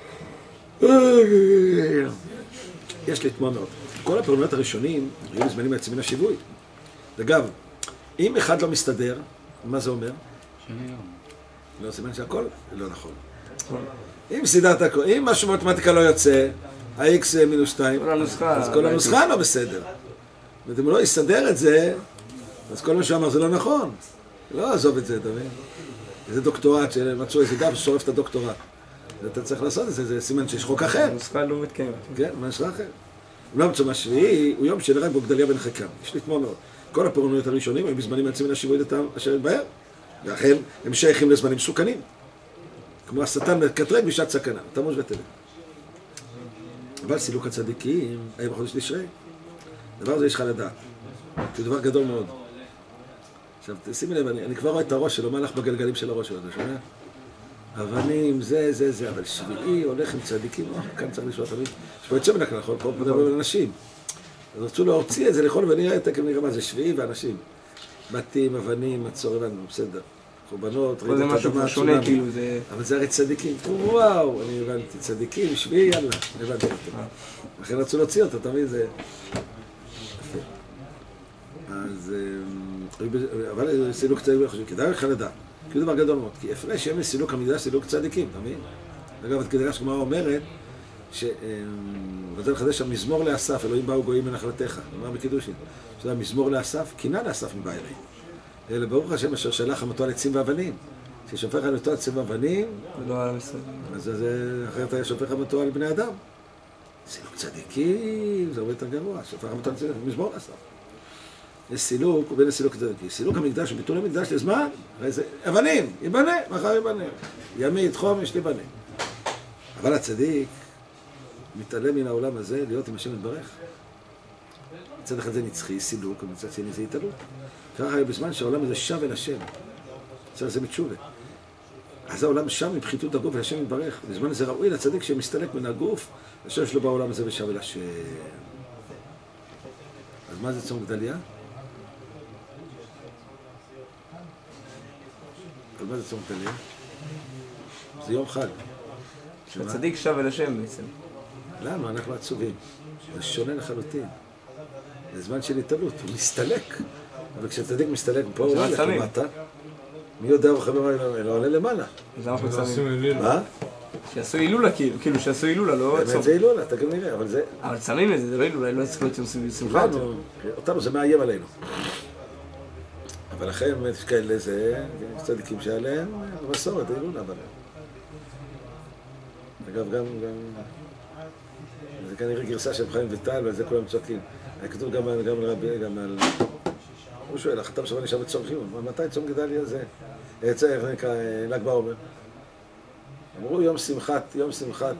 יש לי תמוה מאוד. כל הפעולות הראשונים היו בזמנים העצמין השיווי. אגב, אם אחד לא מסתדר, מה זה אומר? לא סימן שהכל לא נכון. אם סידרת הכל, אם משהו במתמטיקה לא יוצא, ה-x מינוס 2, אז כל הנוסחה לא בסדר. ואם הוא לא יסדר את זה, אז כל מה שהוא אמר זה לא נכון. לא עזוב את זה, אתה מבין? זה דוקטורט שמצאו איזה דף ששורף את הדוקטורט. אתה צריך לעשות את זה, זה סימן שיש חוק אחר.
הנוסחה לא מתקיימת.
כן, משהו אחר. אומנם צום השביעי הוא יום שנהרג בו גדליה בן אחיקם. יש לי תמוה מאוד. כל הפורענויות הראשונים היו בזמנים העצמין השיווי דתם אשר התבהר. ואכן הם שייכים לזמנים מסוכנים. כמו השטן מקטרג בשעת סכנה, תמוז וטבת. אבל סילוק הצדיקים היה בחודש תשרי. דבר הזה יש לך לדעת. זה דבר גדול מאוד. עכשיו, שימי לב, אני כבר רואה את הראש שלו, מה הלך בגלגלים של הראש שלו, אתה שומע? אבנים, זה, אבל שביעי הולך עם צדיקים, כאן צריך לשאול תמיד. יש פה יוצא מן הכלל, פה מדברים על אנשים. אז רצו להוציא את זה לכל ונראה, תכף נראה מה זה שביעי ואנשים. בתים, אבנים, מצור, הבנו, בסדר. חורבנות, רעידת אדמה, צונאמי. אבל זה הרי צדיקים. וואו, אני הבנתי, צדיקים, שביעי, יאללה, הבנתי אותו. לכן רצו להוציא אותו, תמיד זה... יפה. אז... אבל סילוק צדיקים, כדאי לך לדעת. כי הוא דבר גדול מאוד. כי הפרש ימי סילוק המקדש, סילוק צדיקים, אתה מבין? אגב, כדאי שכמה אומרת, ורוצה לחדש המזמור לאסף, אלוהים באו גויים מנחלתך, נאמר בקידושין. שזה המזמור לאסף, קינה לאסף מבא אליי. אלא ברוך השם אשר שלח המתו על עצים ואבנים. ששופך על אותו עצים ואבנים,
ולא על המסר.
אז אחרת היה שופך המתו על בני אדם. סילוק צדיקים, זה הרבה יותר גרוע, שופך המתו על עצים, מזמור לאסף. יש סילוק ובין הסילוק צדיקים. סילוק המקדש וביטול המקדש לזמן, הרי זה אבנים, ייבנה, מחר ייבנה. ימית, חומש, ייבנה. אבל הצדיק מתעלם מן העולם הזה להיות עם השם יתברך. מצד אחד זה נצחי, סילוק, ומצד שני זה התעלות. ככה בזמן שהעולם הזה שב אל השם, מצד זה מתשובה. אז העולם שם מבחיתות הגוף והשם יתברך. בזמן הזה ראוי לצדיק שמסתלק מן הגוף, השם שלו בעולם הזה ושב אל השם. אז מה זה צום גדליה? אבל מה זה צום גדליה? זה יום חג.
שהצדיק שב אל השם בעצם.
למה? אנחנו עצובים. זה שונה לחלוטין. זה זמן של התעלות, הוא מסתלק. אבל כשצדיק מסתלק, פה הוא הולך למטה. מי יודע הוא חבר אלא עולה למעלה.
אז למה אנחנו צמים?
מה?
שיעשו הילולה, כאילו שעשו הילולה, לא צום.
באמת זה הילולה, אתה גם נראה, אבל זה...
אבל צמים את זה, זה לא הילולה, לא צריך להיות שמחה.
אותנו זה מאיים עלינו. אבל לכן יש כאלה זה, יש צדיקים שעליהם, במסורת, הילולה, אבל... אגב, גם... זה כנראה גרסה של חיים וטל, ועל זה כולם צועקים. היה כתוב גם על רבי, גם על... הוא שואל, החתם שבא נשאר בצום חיון, מתי צום גדליה זה? יצא, איך נקרא, ל"ג בעומר. אמרו יום שמחת רב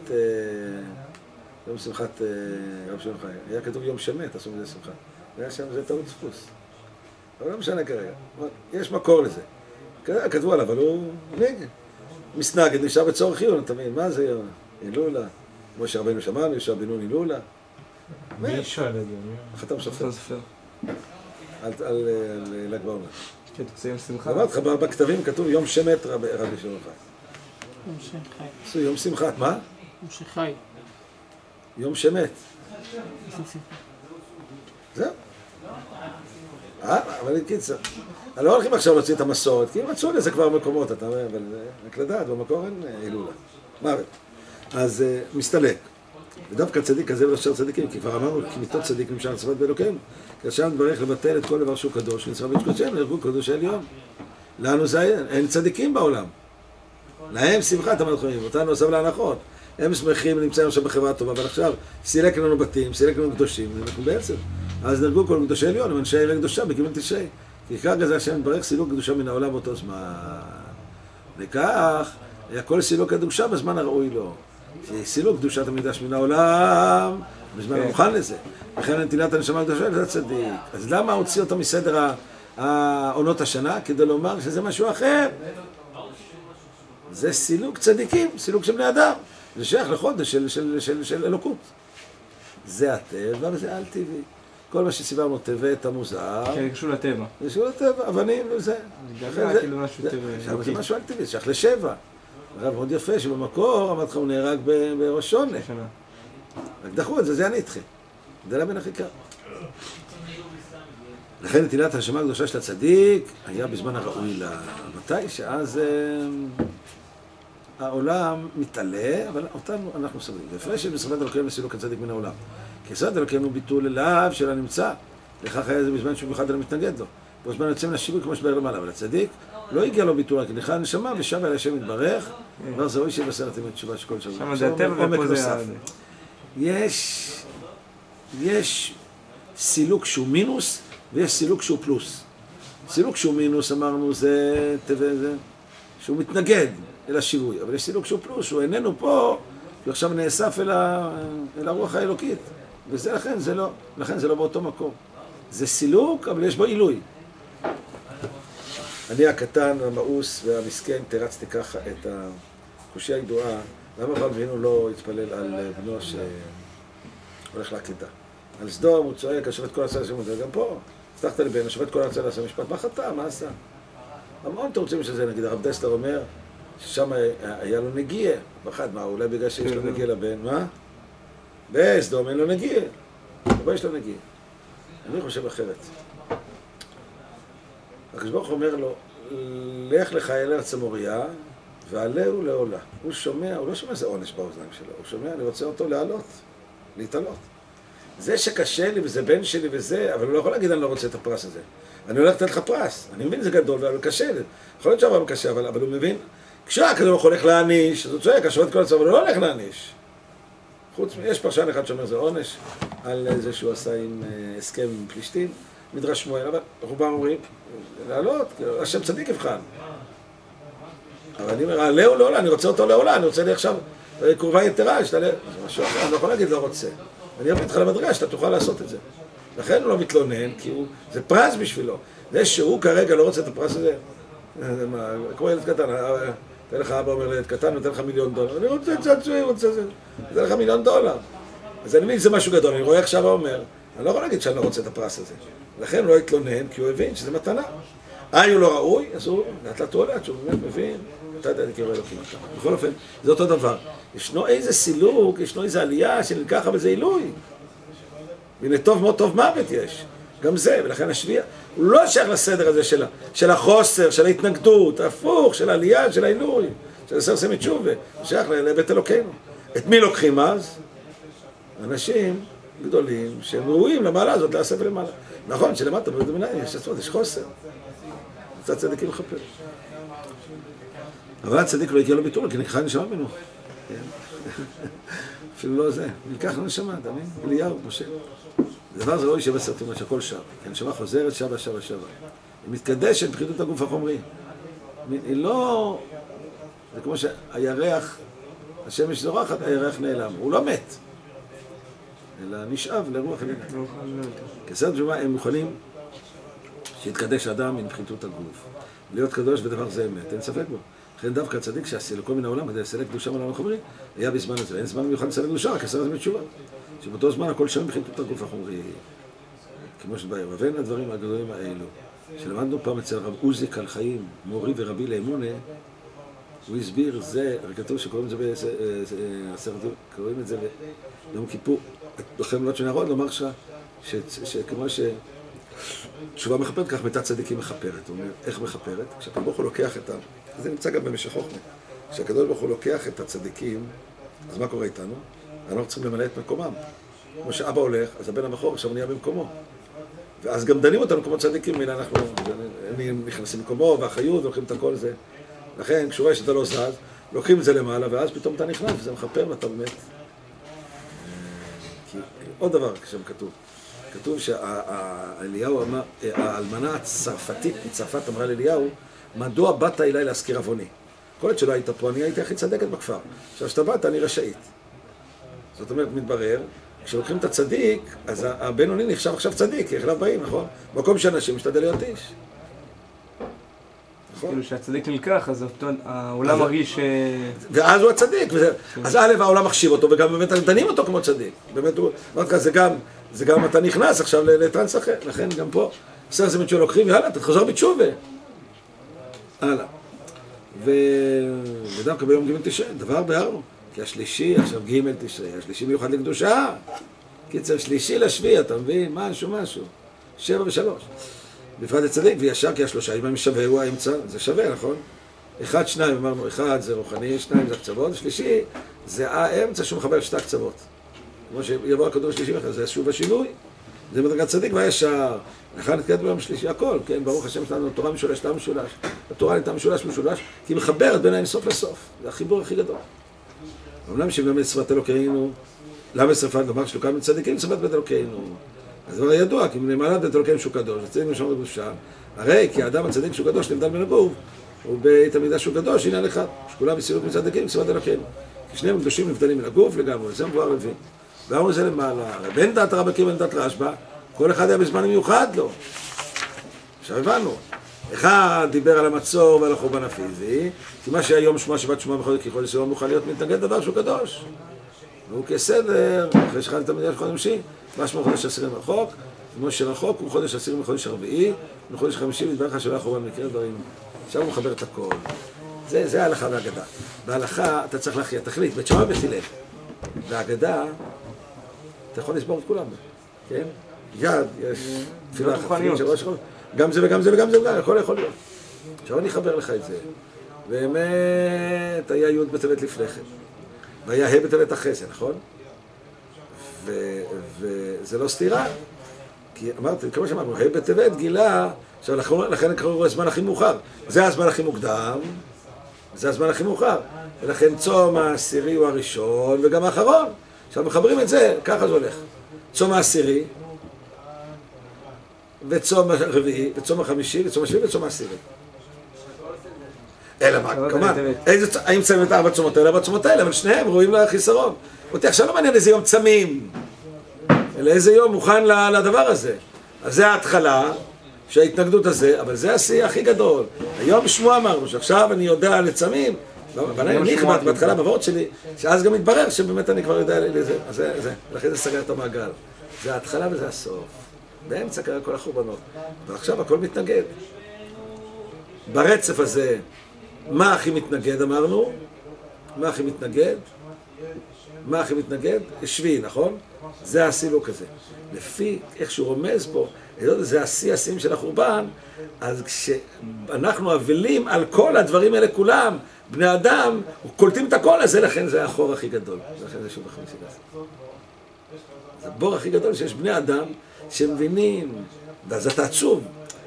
שמעון חי. היה כתוב יום שמת, עשו מזה שמחה. היה שם, זה טעות דפוס. אבל לא משנה כרגע. יש מקור לזה. כתבו עליו, אבל הוא נגד. מסנגד, נשאר בצום חיון, אתה מבין? מה זה הילולה? כמו שרבנו שמענו, יש רבנו הילולה.
מי שואל את זה?
החתם סופר. על ל"ג בעומר.
כן, תעשה יום שמחה.
אמרתי לך, בכתבים כתוב יום שמת רבי שמעון חי.
יום שחי.
עשו יום שמחת, מה?
יום שחי.
יום שמת. זהו. אבל קיצר. אני לא הולכים עכשיו להוציא את המסורת, כי הם רצו לזה כבר מקומות, אתה אומר, אבל רק לדעת, במקור אין הילולה. מוות. אז מסתלק. ודווקא צדיק כזה ולשאר צדיקים, כי כבר אמרנו, כי מיתות צדיק נמשך לצוות באלוקינו. כאשר נתברך לבטל את כל דבר שהוא קדוש, ונצטרך בית קודשנו, לארגון קדוש העליון. לנו זה אין צדיקים בעולם. להם שמחת המלכויים, אותנו עשו להנחות. הם שמחים, נמצאים עכשיו בחברה טובה, אבל עכשיו סילק לנו בתים, סילק לנו קדושים, אנחנו בעצם. אז נהרגו כל קדושי עליון, הם אנשי עירי קדושה, בגימל תשרי. כי כרגע זה השם נתברך סילוק קדושה מן העולם באותו זמן. וכך, הכל סילוק הקדושה בזמן הראוי לו. סילוק קדושת המקדש מן העולם, בזמן המוכן לזה. לכן נטילת הנשמה הקדושה זה הצדיק. אז למה הוציא אותו מסדר העונות השנה? כדי לומר שזה משהו אחר. זה סילוק צדיקים, סילוק של בני אדם. זה שייך לחודש של אלוקות. זה הטבע וזה על טבעי. כל מה שסיברנו טבעת המוזר.
כן, קשור לטבע.
זה קשור לטבע, אבנים וזה.
זה כאילו משהו טבע.
זה משהו על טבעי, זה שייך לשבע. הרב מאוד יפה שבמקור, אמרתי לך, הוא נהרג בראש שונה. רק דחו את זה, זה הנדחה. זה לה בין הכיכר. לכן נטילת הנשמה הקדושה של הצדיק היה בזמן הראוי לה. מתי? שאז העולם מתעלה, אבל אותנו אנחנו סובלים. והפרש של משרד אלוקינו וסילוק הצדיק מן העולם. כי משרד אלוקינו הוא ביטול אליו של הנמצא. לכך היה זה בזמן שהוא במיוחד לא מתנגד לו. בזמן יוצא מן השיווי כמו שבאר למעלה. אבל הצדיק לא הגיע לו ביטול, כי נכנע הנשמה ושב אל השם יתברך, כבר זוהי שבעשרת ימי תשובה שכל שבוע.
שם זה הטבע ופה זה...
יש סילוק שהוא מינוס ויש סילוק שהוא פלוס. סילוק שהוא מינוס אמרנו זה שהוא מתנגד אל השיווי, אבל יש סילוק שהוא פלוס, שהוא איננו פה, הוא עכשיו נאסף אל הרוח האלוקית, וזה לכן זה לא באותו מקום. זה סילוק, אבל יש בו עילוי. אני הקטן, המאוס והמסכן, תרצתי ככה את הקושיה הידועה, למה אברהם אבינו לא התפלל על בנו שהולך לעקדה? על סדום הוא צועק, השופט כל הצעה לשמות, וגם פה, הבטחת לבן, השופט כל הצעה לעשה משפט, מה חטא, מה עשה? המון תורצים שזה, נגיד, הרב דסלר אומר, ששם היה לו נגיע, פחד, מה, אולי בגלל שיש לו נגיע לבן, מה? בסדום אין לו נגיע, אבל יש לו נגיע. אני חושב אחרת. הקדוש ברוך הוא אומר לו, לך לך אל ארץ המוריה, ועלהו לעולה. הוא שומע, הוא לא שומע איזה עונש באוזניים שלו, הוא שומע, אני רוצה אותו לעלות, להתעלות. זה שקשה לי וזה בן שלי וזה, אבל הוא לא יכול להגיד, אני לא רוצה את הפרס הזה. אני הולך לתת לך פרס, אני מבין, זה גדול, אבל קשה לי. יכול להיות שהרבה קשה, אבל הוא מבין, כשהקדוש ברוך הוא הולך להעניש, אז הוא צועק, השופט כל הצעה, אבל הוא לא הולך להעניש. יש פרשן אחד שאומר זה עונש, על זה שהוא עשה עם הסכם עם פלישתים, מדרש שמואל, אבל רובם אומרים, לעלות, השם צדיק יבחן. אבל אני אומר, עלהו לעולה, אני רוצה אותו לעולה, אני רוצה לי עכשיו קרובה יתרה, זה משהו אחר, אני לא יכול להגיד לא רוצה. אני אביא אותך למדרגה שאתה תוכל לעשות את זה. לכן הוא לא מתלונן, כי זה פרס בשבילו. זה שהוא כרגע לא רוצה את הפרס הזה, כמו ילד קטן, תן לך אבא אומר לילד קטן, נותן לך $1,000,000. אני רוצה צעצועי, רוצה זה. נותן לך $1,000,000. אז אני מבין, זה משהו גדול. אני רואה עכשיו ואומר, אני לא יכול להגיד שאני לא רוצה את הפרס הזה. לכן הוא לא התלונן, כי הוא הבין שזה מתנה. הוא לא ראוי, אז הוא לאט עולה, שהוא באמת מבין, אתה יודע, אני קרוא אלוקים אותה. בכל אופן, זה אותו דבר. ישנו איזה סילוק, ישנו איזה עלייה שנלקח, אבל זה עילוי. והנה טוב מאוד, טוב מוות יש. גם זה, ולכן השביע, הוא לא שייך לסדר הזה של החוסר, של ההתנגדות, ההפוך, של העלייה, של העילוי, של עשר סמי תשובה. הוא שייך לבית אלוקינו. את מי לוקחים אז? אנשים גדולים שהם ראויים למעלה הזאת, לעשה ולמעלה. נכון, שלמטה בבית המנהל יש חוסר. קצת צדיקים מחפר. אבל הצדיק לא הגיע לו ביטול, כי נקחה נשמה ממנו. אפילו לא זה. נלקח נשמה, אתה מבין? אליהו, משה. דבר זה ראוי שבעשר תמות שהכל שב. כי הנשמה חוזרת, שבה. היא מתקדשת בחידות הגוף החומרי. היא לא... זה כמו שהירח, השמש זורחת, הירח נעלם. הוא לא מת. אלא נשאב לרוח אלינו. כסדר תשובה הם מוכנים שיתקדש אדם עם בחידות הגוף. להיות קדוש בדבר זה אמת, אין ספק בו. לכן דווקא הצדיק שעשה מן העולם כדי לסלק קדושה מהעולם החומרי, היה בזמן הזה. אין זמן מיוחד לסלק קדושה, רק עשרת ימי תשובה. שבאותו זמן הכל שם בחידות הגוף החומרי. כמו שבאר, ובין הדברים הגדולים האלו, שלמדנו פעם אצל רב עוזי קלחיים, מורי ורבי לאמונה, הוא הסביר, זה, כתוב שקוראים את זה קוראים את זה ביום כיפור, בחמלות של נהרון, לומר שכמו תשובה מחפרת, כך מתת צדיקים מחפרת. הוא אומר, איך מחפרת? כשהקדוש ברוך הוא לוקח את זה נמצא גם במשך חוכמה. כשהקדוש ברוך הוא לוקח את הצדיקים, אז מה קורה איתנו? אנחנו צריכים למלא את מקומם. כמו שאבא הולך, אז הבן הבכור עכשיו נהיה במקומו. ואז גם דנים אותנו כמו צדיקים, הנה אנחנו נכנסים למקומו, והחיות, ולוקחים את הכל זה. לכן, כשהוא רואה שאתה לא זז, לוקחים את זה למעלה, ואז פתאום אתה נכנס, וזה מחפר ואתה באמת. כי עוד דבר כשם כתוב שאליהו אמר, האלמנה הצרפתית מצרפת אמרה לאליהו, מדוע באת אליי להזכיר עווני? כל עוד שלא היית פה, אני הייתי הכי צדקת בכפר. עכשיו, כשאתה באת, אני רשאית. זאת אומרת, מתברר, כשלוקחים את הצדיק, אז הבינוני נחשב עכשיו צדיק, כי אליו באים, נכון? מקום שאנשים משתדל להיות איש.
כאילו שהצדיק נלקח, אז העולם מרגיש...
ואז הוא הצדיק, אז א', העולם מחשיב אותו, וגם באמת דנים אותו כמו צדיק. באמת הוא, אמרת לך, זה גם אתה נכנס עכשיו לטרנס אחר, לכן גם פה, עשר זה מצ'ו לוקחים, יאללה, אתה תחזור בתשובה. הלאה. ודווקא ביום ג' תשרי, דבר בהרנו, כי השלישי, עכשיו ג' תשרי, השלישי מיוחד לקדושה. קיצר, שלישי לשביעי, אתה מבין? משהו. 7 ו3. בפרט הצדיק, וישר כי השלושה, אם הם שווה, הוא האמצע, זה שווה, נכון? 1, 2, אמרנו, 1 זה רוחני, 2 זה הקצוות, שלישי זה האמצע שהוא מחבר שתי הקצוות. כמו שיבוא הכדור השלישי, זה שוב השינוי, זה מדרגת צדיק והישר. לכן נתקעת ביום שלישי הכל, כן? ברוך השם שלנו, התורה משולש, אתה משולש. התורה הייתה משולש, כי היא מחברת בין האינסוף לסוף. זה החיבור הכי גדול. אמנם שבאמת שפת אלוקינו, למה שפת דבר שלוקה מצדיקים, שפת בית אלוקינו. אז זה ידוע, כי למעלת בית אלוקינו שהוא קדוש, וצדיק משמעות בקדושה. הרי כי האדם הצדיק שהוא קדוש נבדל מן הגוף, ובית המקדש שהוא קדוש, עניין אחד, שכולם מסירות מצדיקים, שפת אלוקינו. כי שניהם קדושים נבדלים מן הגוף לגמרי, זה מבואר לוי. ואמרו זה למעלה, בין דעת רבקים ובין דעת רשב"א, כל אחד היה בזמן מיוחד לו. עכשיו הבנו. אחד דיבר על המצור ועל החורבן הפיזי, כי מה שהיום שמוע שבת שמוע בחודש כחודש יום מוכן להיות מתנגד דבר שהוא קדוש. והוא כסדר, אחרי שחד את המדינה של חודש חמישי, משמע חודש עשירי רחוק, כמו שרחוק הוא חודש עשירי מחודש הרביעי, מחודש חמישי מתברך שלא החורבן מקרה דברים. עכשיו הוא מחבר את הכל. זה ההלכה והאגדה. בהלכה אתה צריך להכריע תכלית, בית שמאי ובית הלל. והאגדה, אתה יכול לסבור את כולם, כן? יד, יש תפילה אחת, גם זה וגם זה וגם זה וגם, הכל יכול להיות. עכשיו אני אחבר לך את זה. באמת, היה י' בטבת לפני כן. והיה ה' בטבת אחרי זה, נכון? וזה לא סתירה. כי אמרתי, כמו שאמרנו, ה' בטבת גילה, עכשיו לכן קראו הזמן הכי מאוחר. זה הזמן הכי מוקדם, זה הזמן הכי מאוחר. ולכן צום העשירי הוא הראשון וגם האחרון. עכשיו מחברים את זה, ככה זה הולך. צום העשירי, וצום הרביעי, וצום החמישי, וצום השביעי, וצום העשירי. אלא מה, כמובן, האם צמים את 4 צומות האלה, 4 צומות האלה, אבל שניהם רואים לחיסרון. אותי עכשיו לא מעניין איזה יום צמים, אלא איזה יום מוכן לדבר הזה. אז זה ההתחלה, שההתנגדות הזה, אבל זה השיא הכי גדול. היום שמוע אמרנו, שעכשיו אני יודע לצמים, ואני נכבד בהתחלה בבורד שלי, שאז גם מתברר שבאמת אני כבר יודע לזה, אז זה, לכן זה סגר את המעגל. זה ההתחלה וזה הסוף. באמצע קרה כל החורבנות, ועכשיו הכל מתנגד. ברצף הזה, מה הכי מתנגד אמרנו? מה הכי מתנגד? מה הכי מתנגד? שביעי, נכון? זה הסילוק הזה. לפי איך שהוא רומז פה, זה השיא השיאים של החורבן, אז כשאנחנו אבלים על כל הדברים האלה כולם, בני אדם, קולטים את הכל הזה, לכן זה החור הכי גדול. לכן זה שוב החמישי הזה. זה הבור הכי גדול שיש בני אדם שמבינים, ואז אתה עצוב.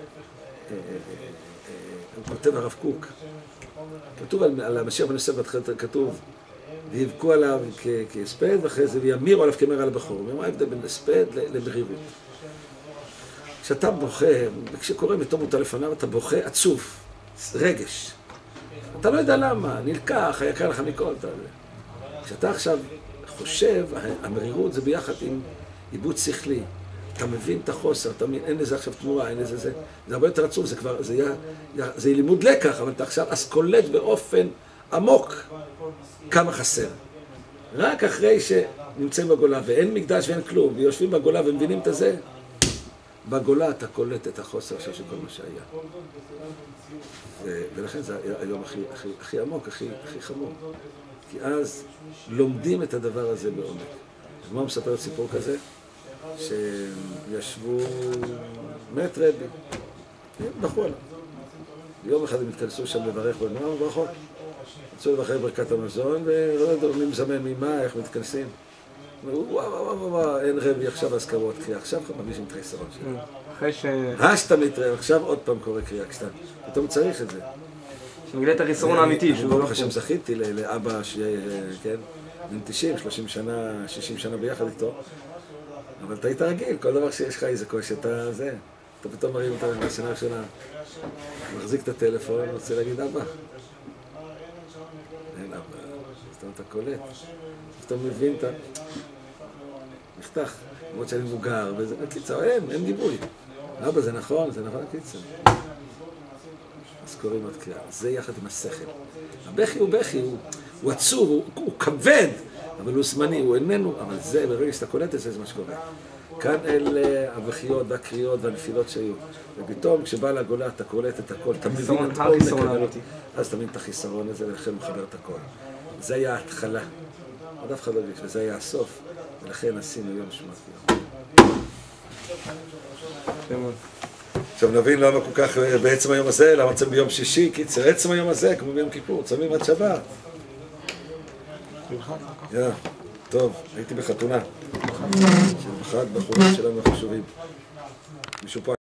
הוא כותב הרב קוק, כתוב על המשיח בן יוסף בתחילת כתוב, ויבכו עליו כהספד, ואחרי זה וימירו עליו כמר על הבכור. מה ההבדל בין הספד למרירות? כשאתה בוכה, וכשקורא מתום מוטל לפניו, אתה בוכה עצוב, רגש. אתה לא יודע למה, נלקח, היקר לך מכל. כשאתה עכשיו חושב, המרירות זה ביחד עם עיבוד שכלי. אתה מבין את החוסר, אתה מבין, אין לזה עכשיו תמורה, אין לזה זה. זה הרבה יותר עצוב, זה כבר, זה לימוד לקח, אבל אתה עכשיו אז קולט באופן עמוק כמה חסר. רק אחרי שנמצאים בגולה ואין מקדש ואין כלום, ויושבים בגולה ומבינים את זה, בגולה אתה קולט את החוסר עכשיו של כל מה שהיה. ולכן זה היום הכי עמוק, הכי חמור. כי אז לומדים את הדבר הזה בעומק. אז מה מספר סיפור כזה? שישבו מת רבי, בכו עליו. יום אחד הם התכנסו שם לברך בנוער וברכות. רצו לברך ברכת המזון, ולא יודעים מי מזמן ממה, איך מתכנסים. וואו, אין רבי עכשיו הזכרות קריאה, עכשיו מרגישים את החיסרון שלו.
אחרי ש...
שאתה מתראה, עכשיו עוד פעם קורא קריאה קטן. פתאום צריך את זה.
שמגלה את החיסרון האמיתי.
אני ברוך השם זכיתי לאבא כן, בן 90, 30 שנה, 60 שנה ביחד איתו. אבל אתה היית רגיל, כל דבר שיש לך איזה קושי, אתה זה. אתה פתאום מרים אותה בשנה הראשונה, מחזיק את הטלפון, רוצה להגיד אבא. אין אבא, פתאום אתה קולט. פתאום מבין את ה... נחתך, למרות שאני מבוגר, וזה, קיצר, אין גיבוי. אבא, זה נכון, קיצר. אז קוראים עוד קריאה. זה יחד עם השכל. הבכי הוא בכי, הוא עצור, הוא כבד, אבל הוא זמני, הוא איננו, אבל זה, ברגע שאתה קולט את זה, זה מה שקורה. כאן אלה הבכיות והקריאות והנפילות שהיו. ופתאום כשבא לגולה אתה קולט את הכל, אתה מבין את כל נקודות. אז אתה מבין את החיסרון הזה ולכן מחבר את הכל. זה היה ההתחלה. עוד אף אחד לא הרגיש, וזה היה הסוף. ולכן עשינו יום שמעתי. עכשיו נבין למה כל כך בעצם היום הזה, למה צמים ביום שישי, קיצר עצם היום הזה, כמו ביום כיפור, צמים עד שבת. טוב, הייתי בחתונה. של אחד בחורים שלנו החשובים. מישהו פה